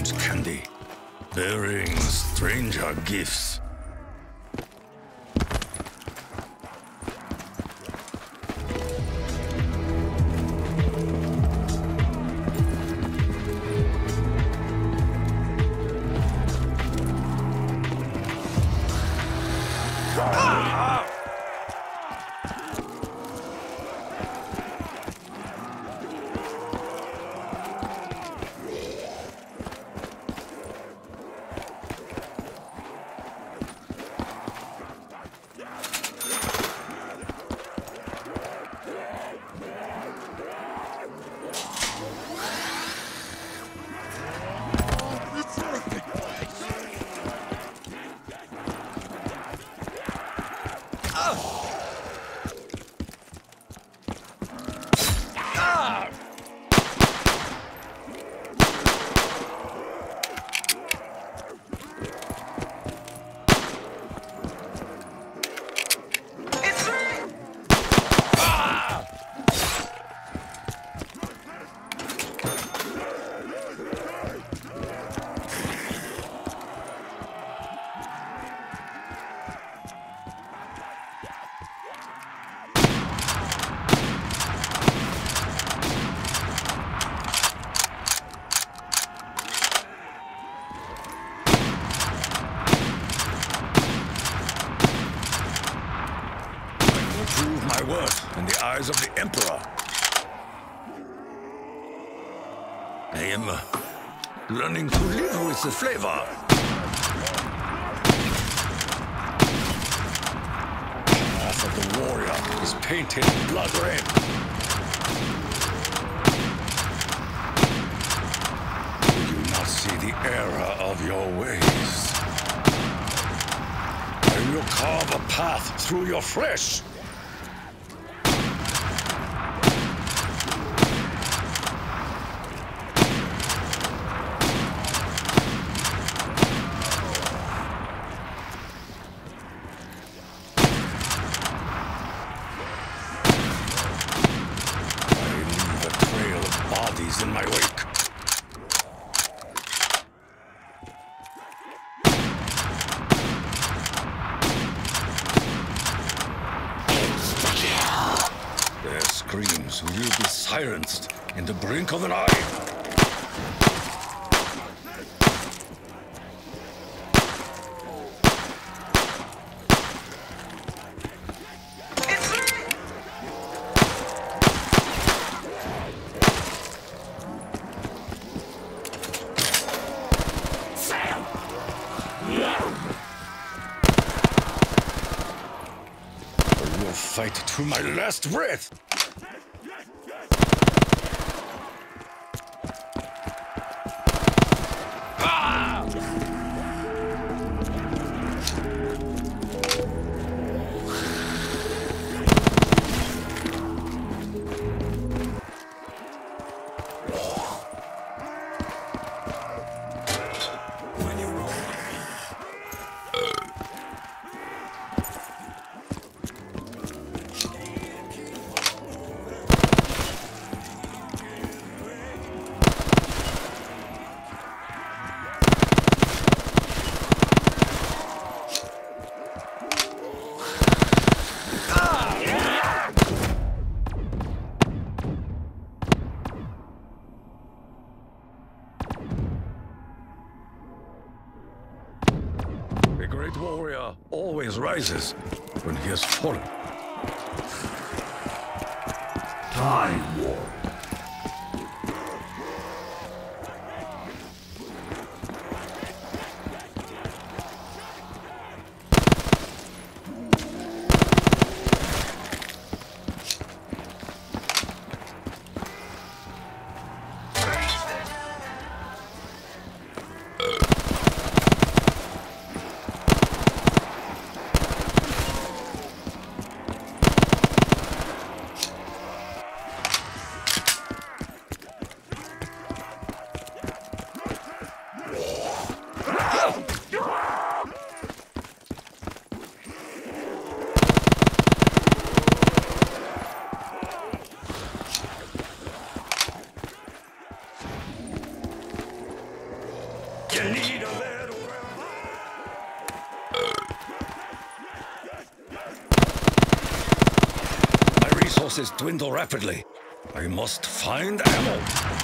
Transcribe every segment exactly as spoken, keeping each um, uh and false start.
strange candy, bearing stranger gifts. Prove my worth in the eyes of the Emperor. I am uh, learning to live with the flavor. The path of the warrior is painted blood red. Do you not see the error of your ways? I will carve a path through your flesh. In my wake. Their screams will be silenced in the blink of an eye. I will fight to my last breath. The great warrior always rises when he has fallen. Time War. You need a little... My resources dwindle rapidly. I must find ammo.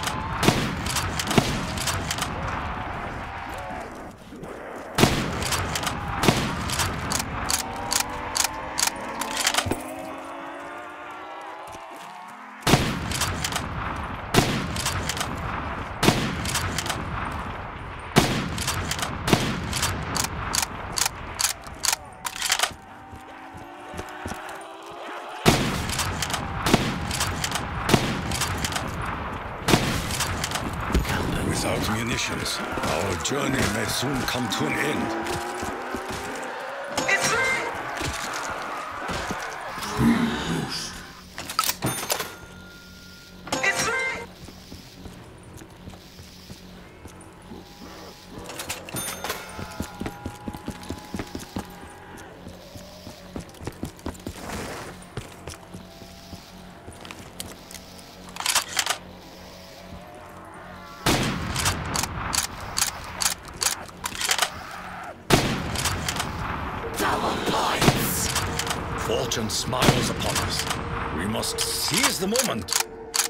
Without munitions, our journey may soon come to an end. It's me! It's me! Fortune smiles upon us. We must seize the moment.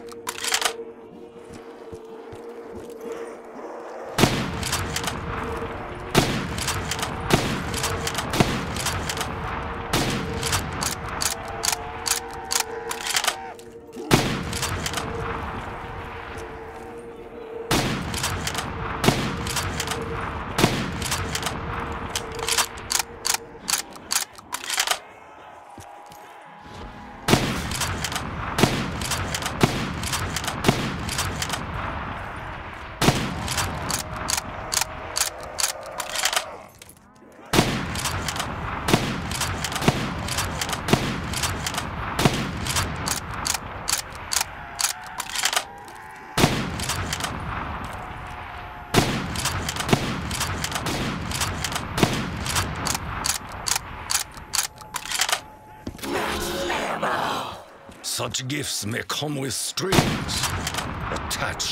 Such gifts may come with strings attached.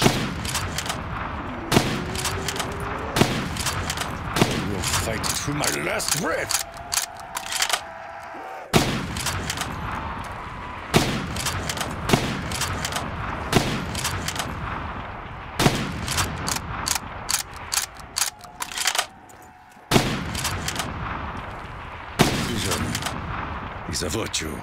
I will fight to my last breath. Vision is a virtue.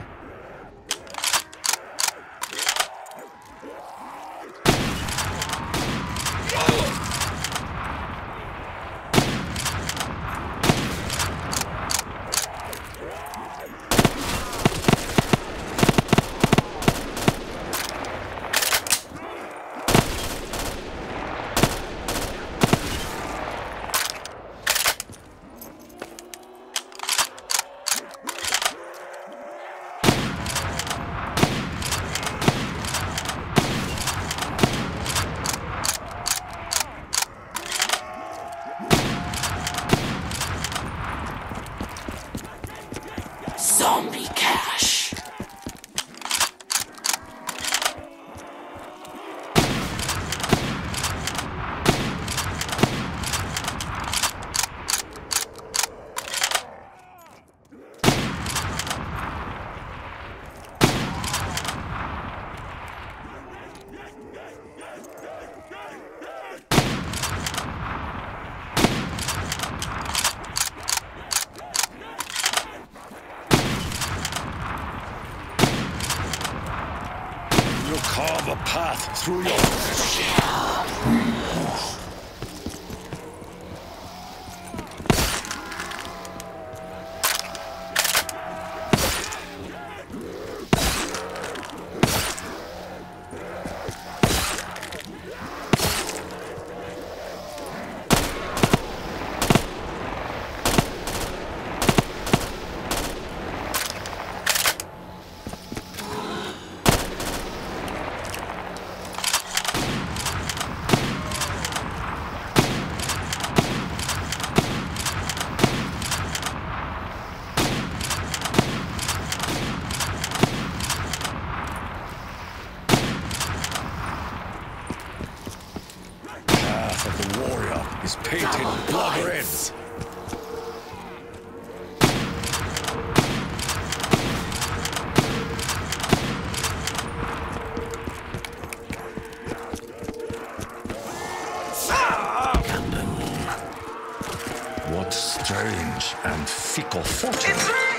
Zombie cash. You carve a path through your flesh. Emperor is painted blood red. What strange and fickle fortune.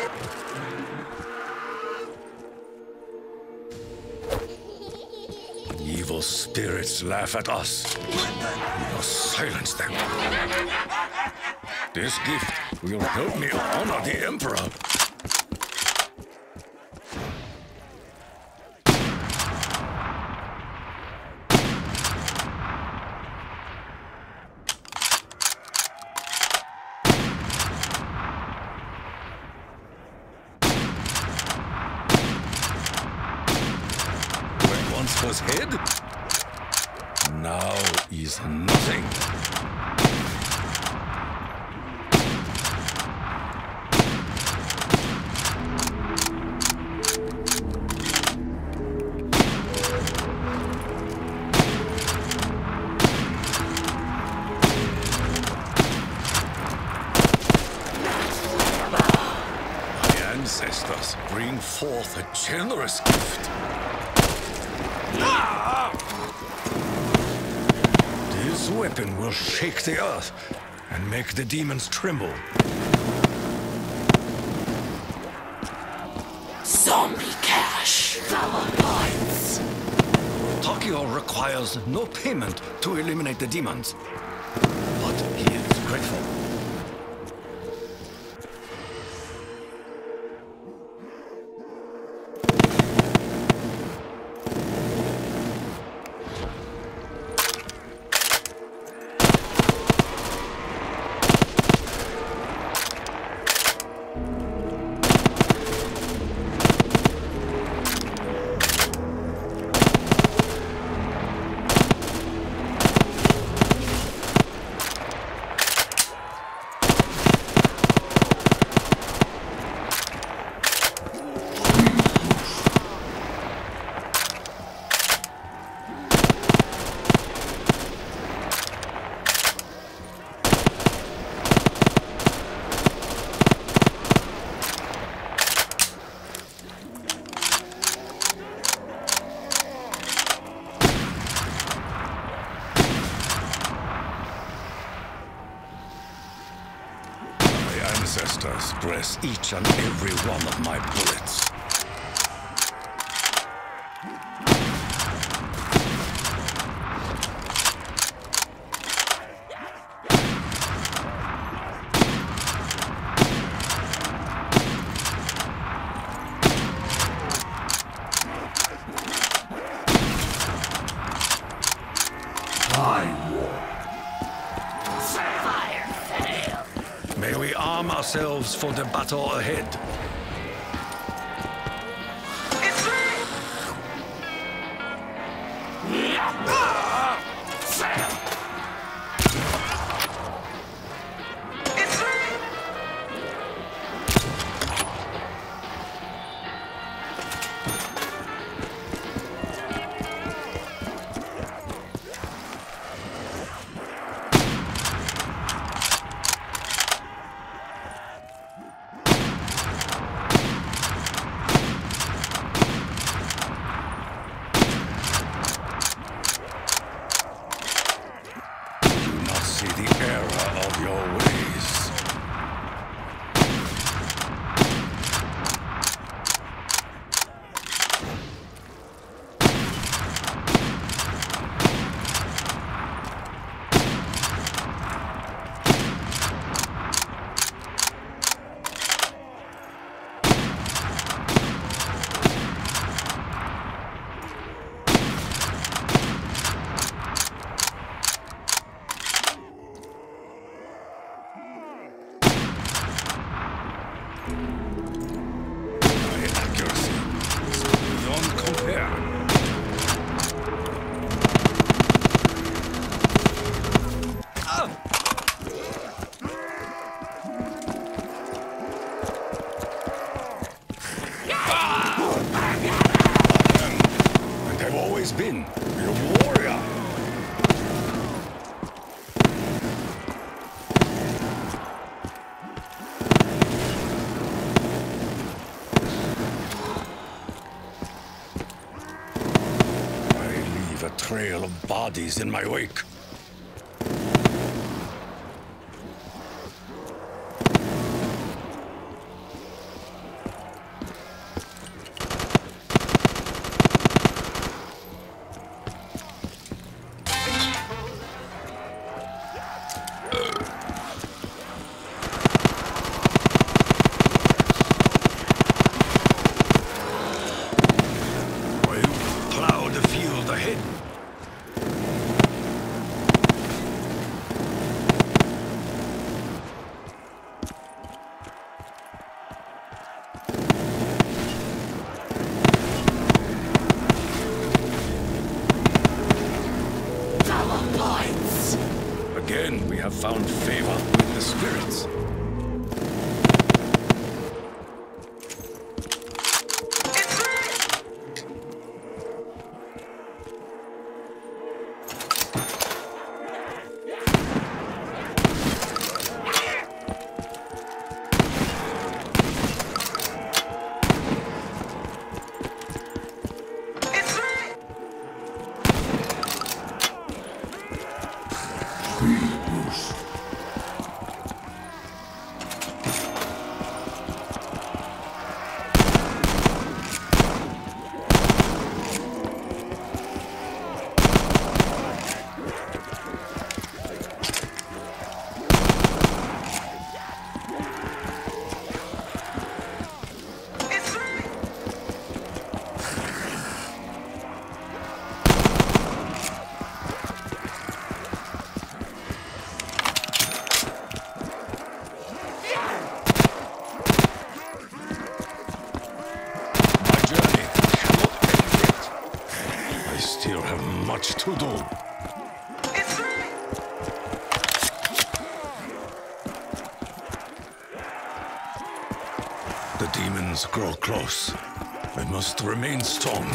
Evil spirits laugh at us. We must silence them. This gift will help me honor the Emperor. Was head, now is nothing. My ancestors bring forth a generous gift. This weapon will shake the earth and make the demons tremble. Zombie cash. Points. Tokyo requires no payment to eliminate the demons, but he is grateful. Ancestors bless each and every one of my bullets. May we arm ourselves for the battle ahead. It's The error of your ways. My accuracy is beyond compare. And I've always been a warrior. trail of bodies in my wake. Again, we have found favor with the spirits. Much to do. It's me! The demons grow close. I must remain strong.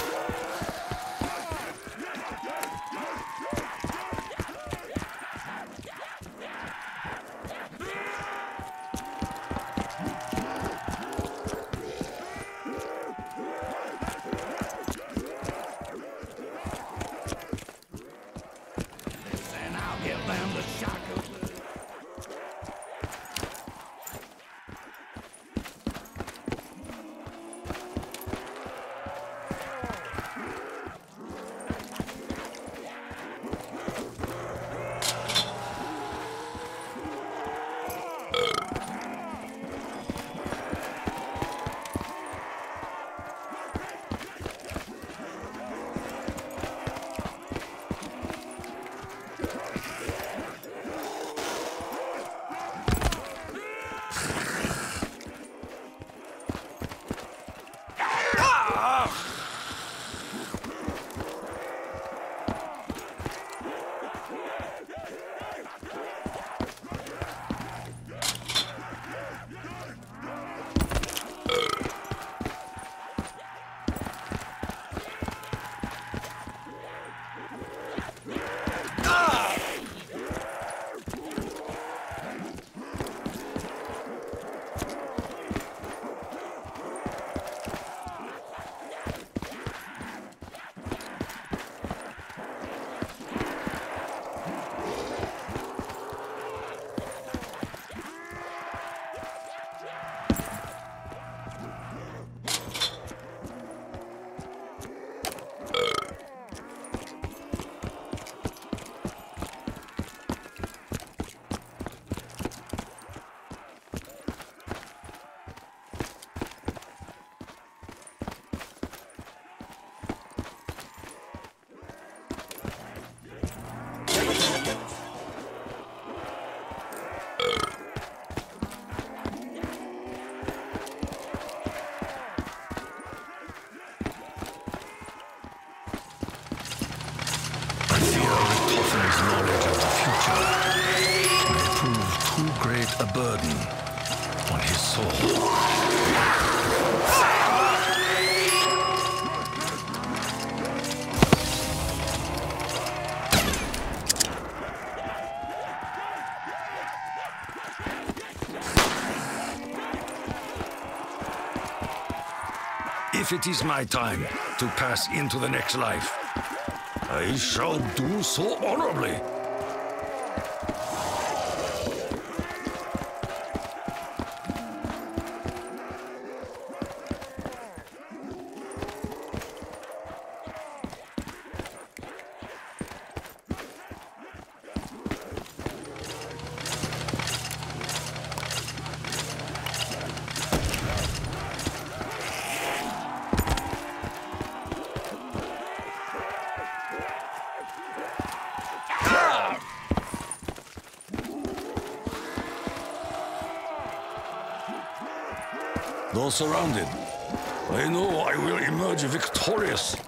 A burden on his soul. If it is my time to pass into the next life, I shall do so honorably. Though surrounded, I know I will emerge victorious.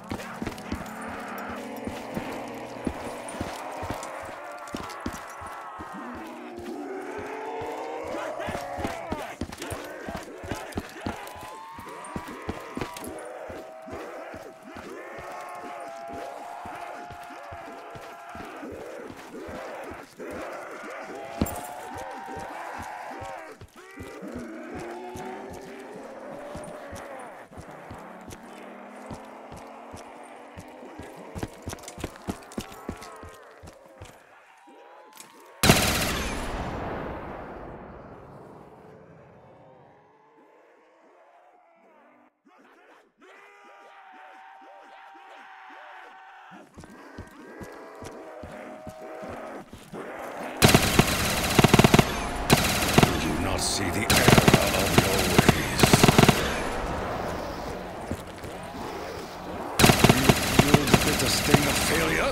See the error of your ways. Do you feel the bitter sting of failure?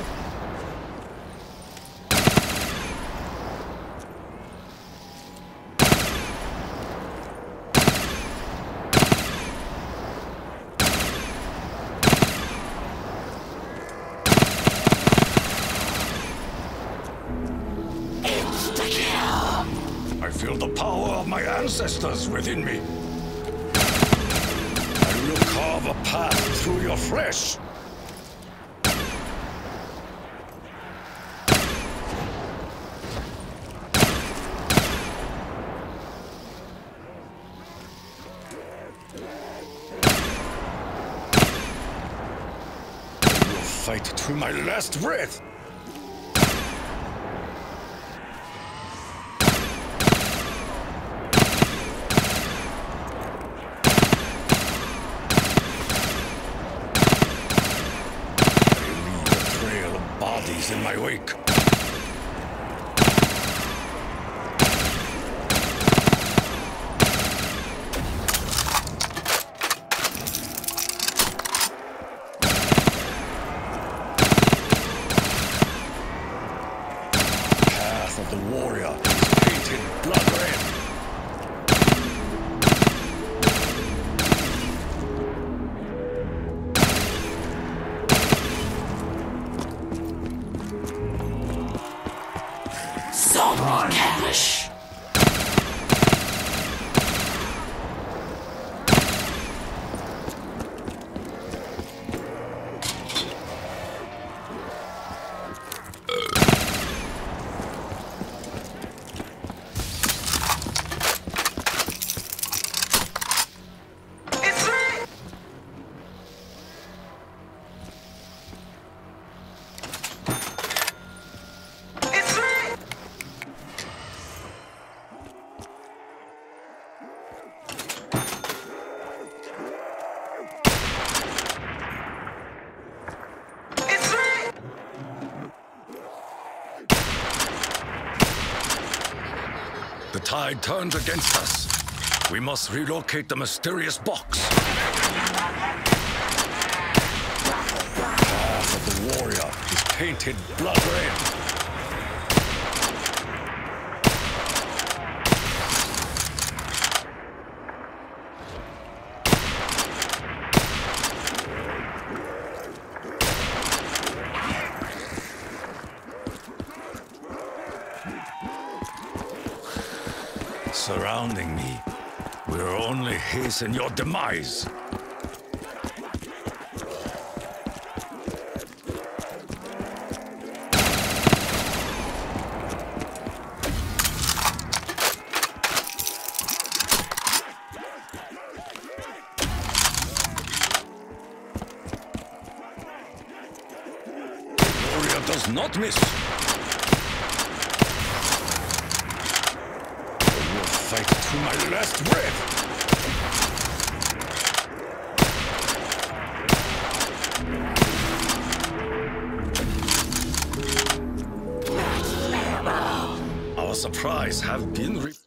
I feel the power of my ancestors within me. I will carve a path through your flesh. I will fight to my last breath. In my wake. Path of the warrior is painted blood red. Cash. The tide turns against us. We must relocate the mysterious box. Path of the warrior is painted blood red. Surrounding me will only hasten your demise. not miss. I will fight to my last breath. Our supplies have been re-